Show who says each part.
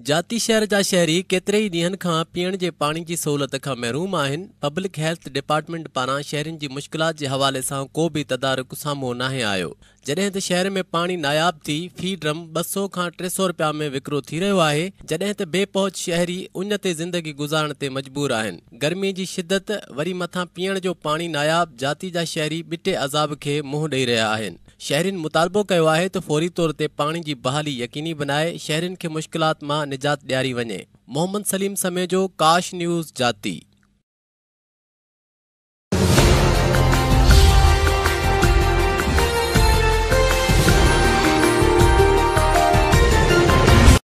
Speaker 1: जाती शहर जा शहरी केतरे ई ॾींहनि खां पीअण जे पाणी जी सहूलियत खां महरूम आहिनि। पब्लिक हेल्थ डिपार्टमेंट पारां शहरनि जी मुश्किलात जे हवाले सां को बि तदारुक साम्हूं नाहे आयो। जॾहिं त शहर में पाणी नायाब थी फी ड्रम 200 खां 300 रुपया में विकिरो थी रहियो आहे, जॾहिं त बेपहुच शहरी उन ते ज़िंदगी गुज़ारण ते मजबूर आहिनि। गर्मी जी शिदत वरी मथां पीअण जो पाणी नायाब, जाती जा शहरी ॿिटे अज़ाब खे मुंहुं ॾेई रहिया आहिनि। शहरियुनि मुतालबो कयो आहे त फौरी तौर ते पाणी जी बहाली यकीनी बनाए शहरियुनि खे मुश्किलात मां निजात ॾियारी वञे। मोहम्मद सलीम समेजो, काश न्यूज़, जाती।